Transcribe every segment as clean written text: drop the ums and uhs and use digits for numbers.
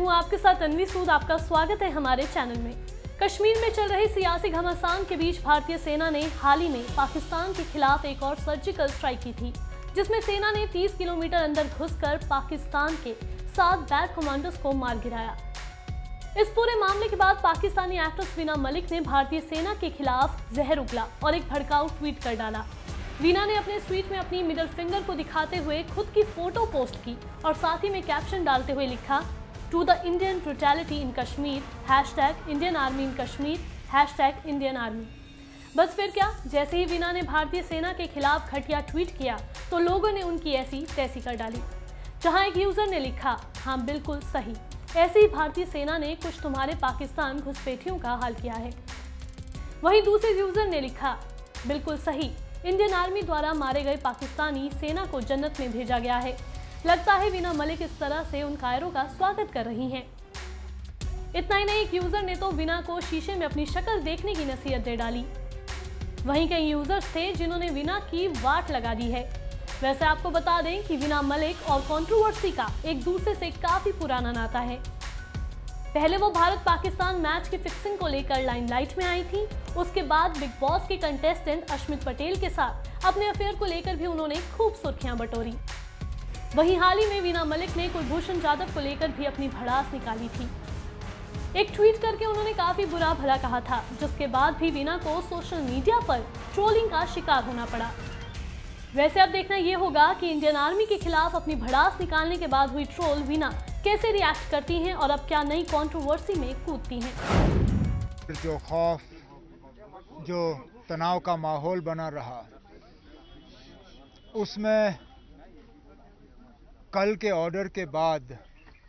हूं आपके साथ तन्वी सूद। आपका स्वागत है हमारे चैनल में। कश्मीर में चल रही सियासी घमासान के बीच भारतीय सेना ने हाल ही में पाकिस्तान के खिलाफ एक और सर्जिकल स्ट्राइक की थी, जिसमें सेना ने 30 किलोमीटर अंदर घुसकर पाकिस्तान के 7 बैच कमांडर्स को मार गिराया। इस पूरे मामले के बाद पाकिस्तानी एक्ट्रेस वीना मलिक ने भारतीय सेना के खिलाफ जहर उगला और एक भड़काऊ ट्वीट कर डाला। वीना ने अपने ट्वीट में अपनी मिडिल फिंगर को दिखाते हुए खुद की फोटो पोस्ट की और साथ ही में कैप्शन डालते हुए लिखा, to the Indian brutality in Kashmir, #Indian army in Kashmir, #Indian army. बस फिर क्या, जैसे ही वीना ने भारतीय सेना के खिलाफ घटिया ट्वीट किया तो लोगों ने उनकी ऐसी तैसी कर डाली। जहां एक यूजर ने लिखा, हाँ बिल्कुल सही, ऐसे ही भारतीय सेना ने कुछ तुम्हारे पाकिस्तान घुसपैठियों का हाल किया है। वहीं दूसरे यूजर ने लिखा, बिल्कुल सही, इंडियन आर्मी द्वारा मारे गए पाकिस्तानी सेना को जन्नत में भेजा गया है। लगता है वीना मलिक इस तरह से उन कायरों का स्वागत कर रही हैं। इतना ही नहीं, एक यूजर ने तो वीना को शीशे में अपनी शक्ल देखने की नसीहत दे डाली। वहीं कई यूजर्स थे जिन्होंने वीना की वाट लगा दी है। वैसे आपको बता दें कि वीना मलिक और कंट्रोवर्सी का एक दूसरे से काफी पुराना नाता है। पहले वो भारत पाकिस्तान मैच की फिक्सिंग को लेकर लाइमलाइट में आई थी। उसके बाद बिग बॉस के कंटेस्टेंट अश्मित पटेल के साथ अपने अफेयर को लेकर भी उन्होंने खूब सुर्खियां बटोरी। वहीं हाल ही में वीना मलिक ने कुलभूषण जाधव को लेकर भी अपनी भड़ास निकाली थी। एक ट्वीट करके उन्होंने काफी बुरा भला कहा था, जिसके बाद भी वीना को सोशल मीडिया पर ट्रोलिंग का शिकार होना पड़ा। वैसे अब देखना यह होगा कि इंडियन आर्मी के खिलाफ अपनी भड़ास निकालने के बाद हुई ट्रोल वीना कैसे रिएक्ट करती हैं और अब क्या नई कंट्रोवर्सी में कूदती हैं। जो खौफ, जो तनाव का माहौल बना रहा, उसमें कल के ऑर्डर के बाद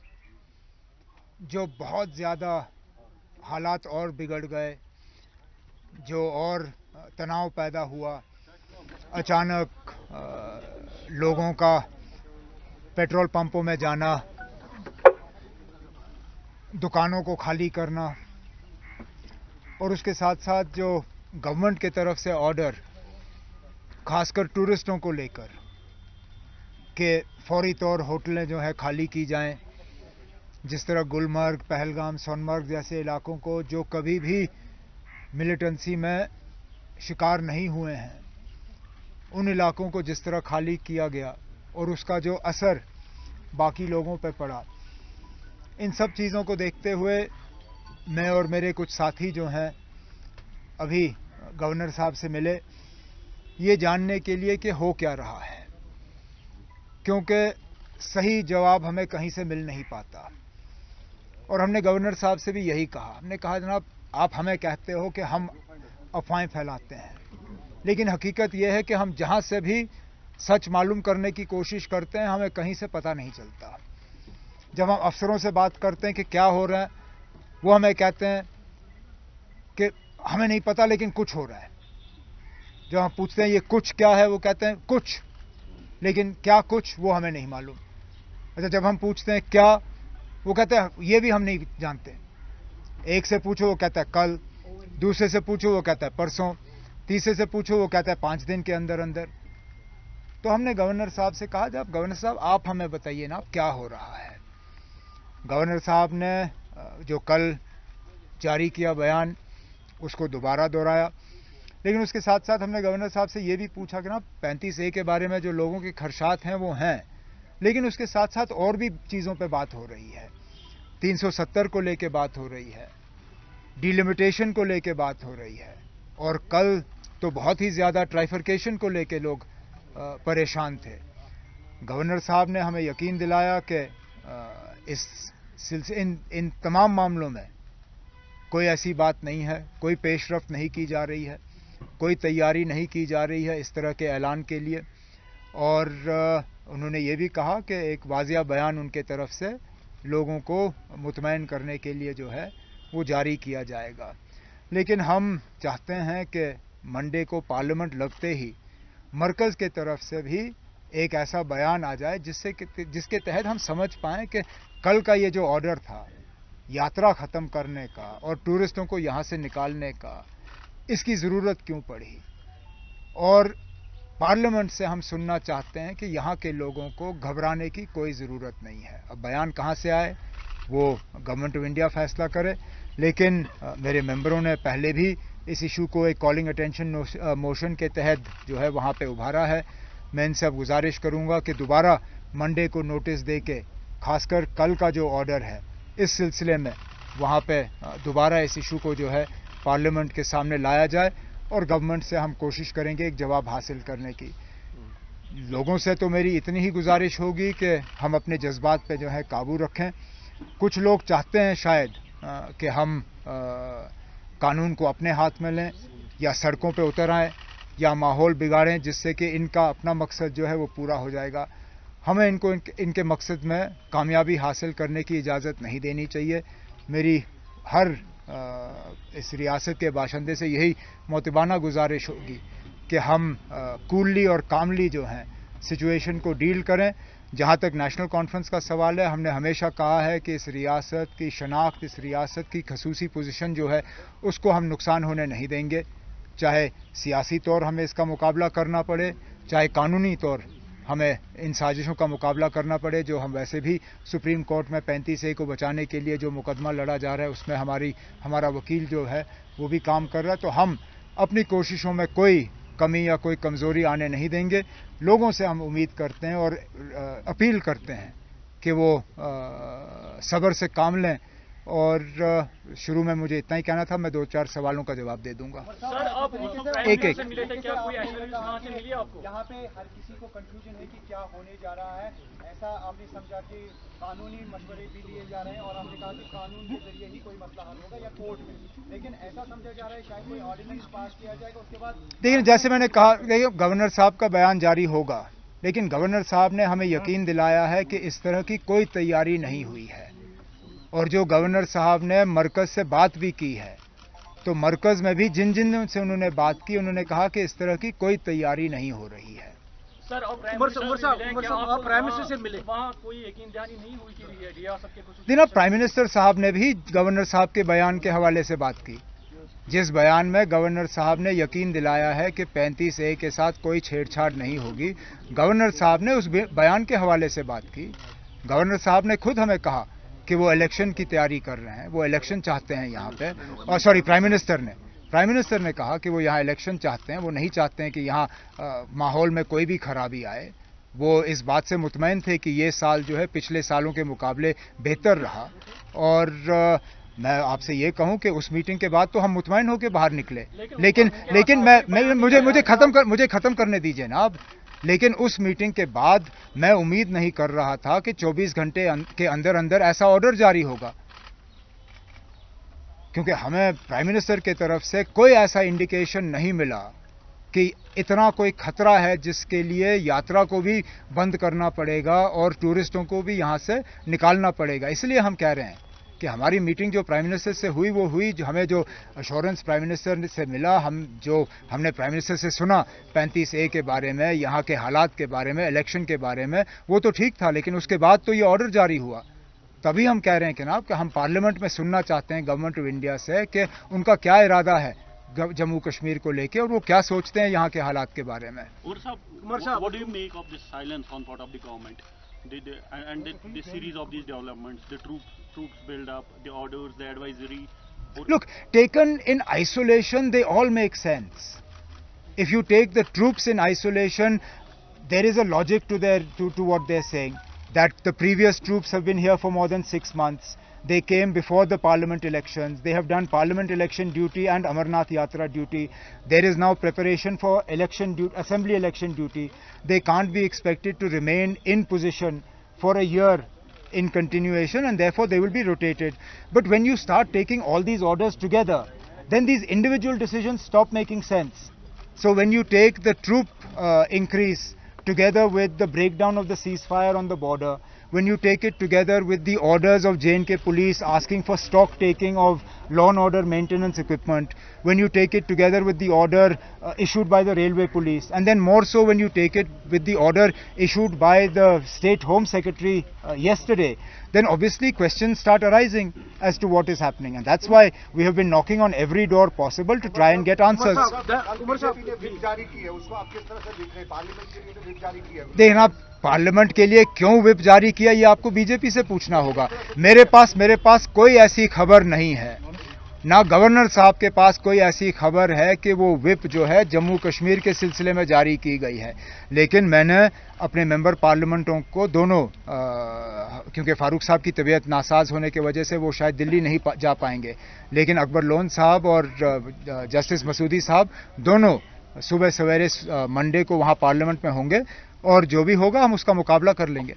जो बहुत ज़्यादा हालात और बिगड़ गए, जो और तनाव पैदा हुआ, अचानक लोगों का पेट्रोल पंपों में जाना, दुकानों को खाली करना और उसके साथ साथ जो गवर्नमेंट की तरफ से ऑर्डर, खासकर टूरिस्टों को लेकर कि फौरी तौर होटलें जो है खाली की जाएं, जिस तरह गुलमर्ग, पहलगाम, सोनमर्ग जैसे इलाकों को जो कभी भी मिलिटेंसी में शिकार नहीं हुए हैं, उन इलाकों को जिस तरह खाली किया गया और उसका जो असर बाकी लोगों पर पड़ा, इन सब चीज़ों को देखते हुए मैं और मेरे कुछ साथी जो हैं अभी गवर्नर साहब से मिले, ये जानने के लिए कि हो क्या रहा है, क्योंकि सही जवाब हमें कहीं से मिल नहीं पाता। और हमने गवर्नर साहब से भी यही कहा, हमने कहा जनाब आप हमें कहते हो कि हम अफवाहें फैलाते हैं, लेकिन हकीकत यह है कि हम जहां से भी सच मालूम करने की कोशिश करते हैं हमें कहीं से पता नहीं चलता। जब हम अफसरों से बात करते हैं कि क्या हो रहा है, वो हमें कहते हैं कि हमें नहीं पता लेकिन कुछ हो रहा है। जब हम पूछते हैं ये कुछ क्या है, वो कहते हैं कुछ, लेकिन क्या कुछ वो हमें नहीं मालूम। अच्छा, जब हम पूछते हैं क्या, वो कहते हैं ये भी हम नहीं जानते। एक से पूछो वो कहता है कल, दूसरे से पूछो वो कहता है परसों, तीसरे से पूछो वो कहता है 5 दिन के अंदर अंदर। तो हमने गवर्नर साहब से कहा, जब गवर्नर साहब आप हमें बताइए ना क्या हो रहा है। गवर्नर साहब ने जो कल जारी किया बयान, उसको दोबारा दोहराया, लेकिन उसके साथ साथ हमने गवर्नर साहब से ये भी पूछा कि ना 35A के बारे में जो लोगों के खदशात हैं वो हैं, लेकिन उसके साथ साथ और भी चीज़ों पे बात हो रही है। 370 को लेके बात हो रही है, डिलिमिटेशन को लेके बात हो रही है, और कल तो बहुत ही ज़्यादा ट्राइफरकेशन को लेके लोग परेशान थे। गवर्नर साहब ने हमें यकीन दिलाया कि इन तमाम मामलों में कोई ऐसी बात नहीं है, कोई पेशरफ्त नहीं की जा रही है, कोई तैयारी नहीं की जा रही है इस तरह के ऐलान के लिए। और उन्होंने ये भी कहा कि एक वाज़िया बयान उनके तरफ से लोगों को मुतमईन करने के लिए जो है वो जारी किया जाएगा। लेकिन हम चाहते हैं कि मंडे को पार्लियामेंट लगते ही मरकज़ के तरफ से भी एक ऐसा बयान आ जाए जिसके तहत हम समझ पाएं कि कल का ये जो ऑर्डर था यात्रा ख़त्म करने का और टूरिस्टों को यहाँ से निकालने का, इसकी ज़रूरत क्यों पड़ी। और पार्लियामेंट से हम सुनना चाहते हैं कि यहाँ के लोगों को घबराने की कोई ज़रूरत नहीं है। अब बयान कहाँ से आए, वो गवर्नमेंट ऑफ इंडिया फैसला करे। लेकिन मेरे मेंबरों ने पहले भी इस इशू को एक कॉलिंग अटेंशन मोशन के तहत जो है वहाँ पे उभारा है। मैं इनसे अब गुजारिश करूँगा कि दोबारा मंडे को नोटिस दे के, खासकर कल का जो ऑर्डर है इस सिलसिले में, वहाँ पे दोबारा इस इशू को जो है पार्लियामेंट के सामने लाया जाए और गवर्नमेंट से हम कोशिश करेंगे एक जवाब हासिल करने की। लोगों से तो मेरी इतनी ही गुजारिश होगी कि हम अपने जज्बात पे जो है काबू रखें। कुछ लोग चाहते हैं शायद कि हम कानून को अपने हाथ में लें या सड़कों पे उतर आएं या माहौल बिगाड़ें, जिससे कि इनका अपना मकसद जो है वो पूरा हो जाएगा। हमें इनके मकसद में कामयाबी हासिल करने की इजाज़त नहीं देनी चाहिए। मेरी हर इस रियासत के बाशिंदे से यही मोतिबाना गुजारिश होगी कि हम कूलली और कामली जो हैं सिचुएशन को डील करें। जहाँ तक नेशनल कॉन्फ्रेंस का सवाल है, हमने हमेशा कहा है कि इस रियासत की शनाख्त, इस रियासत की खसूसी पोजीशन जो है उसको हम नुकसान होने नहीं देंगे। चाहे सियासी तौर हमें इसका मुकाबला करना पड़े, चाहे कानूनी तौर हमें इन साजिशों का मुकाबला करना पड़े, जो हम वैसे भी सुप्रीम कोर्ट में 35A को बचाने के लिए जो मुकदमा लड़ा जा रहा है उसमें हमारा वकील जो है वो भी काम कर रहा है। तो हम अपनी कोशिशों में कोई कमी या कोई कमज़ोरी आने नहीं देंगे। लोगों से हम उम्मीद करते हैं और अपील करते हैं कि वो सब्र से काम लें। और शुरू में मुझे इतना ही कहना था, मैं 2-4 सवालों का जवाब दे दूंगा। सर, आप एक मिले थे क्या? कोई वहां से मिली आपको? यहाँ पे हर किसी को कंफ्यूजन है कि क्या होने जा रहा है। ऐसा आपने समझा कि कानूनी मशवरे भी लिए जा रहे हैं और आपने कहा कि कानून के जरिए ही कोई मसला हल होगा या कोर्ट में, लेकिन ऐसा समझा जा रहा है शायद कोई ऑर्डिनेंस पास किया जाएगा उसके बाद। देखिए, जैसे मैंने कहा, गवर्नर साहब का बयान जारी होगा, लेकिन गवर्नर साहब ने हमें यकीन दिलाया है कि इस तरह की कोई तैयारी नहीं हुई है। और जो गवर्नर साहब ने मरकज से बात भी की है, तो मरकज में भी जिन से उन्होंने बात की, उन्होंने कहा कि इस तरह की कोई तैयारी नहीं हो रही है। सर, आप प्राइम मिनिस्टर से मिले, वहाँ कोई यकीन दहानी नहीं हुई कि रियासत के कुछ दिन प्राइम मिनिस्टर साहब ने भी गवर्नर साहब के बयान के हवाले से बात की, जिस बयान में गवर्नर साहब ने यकीन दिलाया है कि 35A के साथ कोई छेड़छाड़ नहीं होगी। गवर्नर साहब ने उस बयान के हवाले से बात की। गवर्नर साहब ने खुद हमें कहा कि वो इलेक्शन की तैयारी कर रहे हैं, वो इलेक्शन चाहते हैं यहाँ पे। और सॉरी, प्राइम मिनिस्टर ने कहा कि वो यहाँ इलेक्शन चाहते हैं, वो नहीं चाहते हैं कि यहाँ माहौल में कोई भी खराबी आए। वो इस बात से मुतमईन थे कि ये साल जो है पिछले सालों के मुकाबले बेहतर रहा। और मैं आपसे ये कहूं कि उस मीटिंग के बाद तो हम मुतमईन होकर बाहर निकले, लेकिन मुझे खत्म करने दीजिए ना आप। लेकिन उस मीटिंग के बाद मैं उम्मीद नहीं कर रहा था कि 24 घंटे के अंदर अंदर ऐसा ऑर्डर जारी होगा, क्योंकि हमें प्राइम मिनिस्टर की तरफ से कोई ऐसा इंडिकेशन नहीं मिला कि इतना कोई खतरा है जिसके लिए यात्रा को भी बंद करना पड़ेगा और टूरिस्टों को भी यहां से निकालना पड़ेगा। इसलिए हम कह रहे हैं कि हमारी मीटिंग जो प्राइम मिनिस्टर से हुई वो हुई, जो हमें जो अश्योरेंस प्राइम मिनिस्टर से मिला, हमने प्राइम मिनिस्टर से सुना 35A के बारे में, यहाँ के हालात के बारे में, इलेक्शन के बारे में, वो तो ठीक था। लेकिन उसके बाद तो ये ऑर्डर जारी हुआ। तभी हम कह रहे हैं कि ना कि हम पार्लियामेंट में सुनना चाहते हैं गवर्नमेंट ऑफ इंडिया से कि उनका क्या इरादा है जम्मू कश्मीर को लेके और वो क्या सोचते हैं यहाँ के हालात के बारे में। What do you make of this silence on part of the government? The series of these developments, the troops build up, the orders, the advisory. Look, taken in isolation, they all make sense. If you take the troops in isolation, there is a logic to what they're saying. That the previous troops have been here for more than 6 months. They came before the parliament elections. They have done parliament election duty and Amarnath Yatra duty. There is now preparation for assembly election duty. They can't be expected to remain in position for a year in continuation, and therefore they will be rotated. But when you start taking all these orders together, then these individual decisions stop making sense. So when you take the troop increase together with the breakdown of the ceasefire on the border, when you take it together with the orders of J&K police asking for stock taking of law and order maintenance equipment, when you take it together with the order issued by the railway police, and then more so when you take it with the order issued by the state home secretary yesterday, then obviously questions start arising. as to what is happening, and that's why we have been knocking on every door possible to try and get answers. देखना parliament के लिए क्यों whip जारी किया ये आपको BJP से पूछना होगा। मेरे पास कोई ऐसी खबर नहीं है, ना गवर्नर साहब के पास कोई ऐसी खबर है कि वो व्हिप जो है जम्मू कश्मीर के सिलसिले में जारी की गई है। लेकिन मैंने अपने मेंबर पार्लियामेंटों को दोनों, क्योंकि फारूक साहब की तबीयत नासाज होने की वजह से वो शायद दिल्ली नहीं जा पाएंगे, लेकिन अकबर लोन साहब और जस्टिस मसूदी साहब दोनों सुबह सवेरे मंडे को वहां पार्लियामेंट में होंगे और जो भी होगा हम उसका मुकाबला कर लेंगे।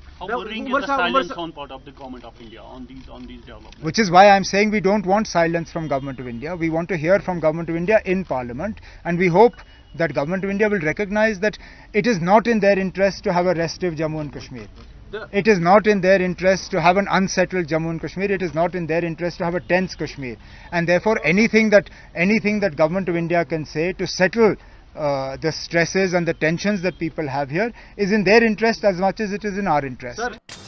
Which is why I am saying we don't want silence from Government of India. We want to hear from Government of India in Parliament, and we hope that Government of India will recognize that it is not in their interest to have a restive Jammu and Kashmir. It is not in their interest to have an unsettled Jammu and Kashmir. It is not in their interest to have a tense Kashmir. And therefore, anything that Government of India can say to settle the stresses and the tensions that people have here is in their interest as much as it is in our interest. Sir.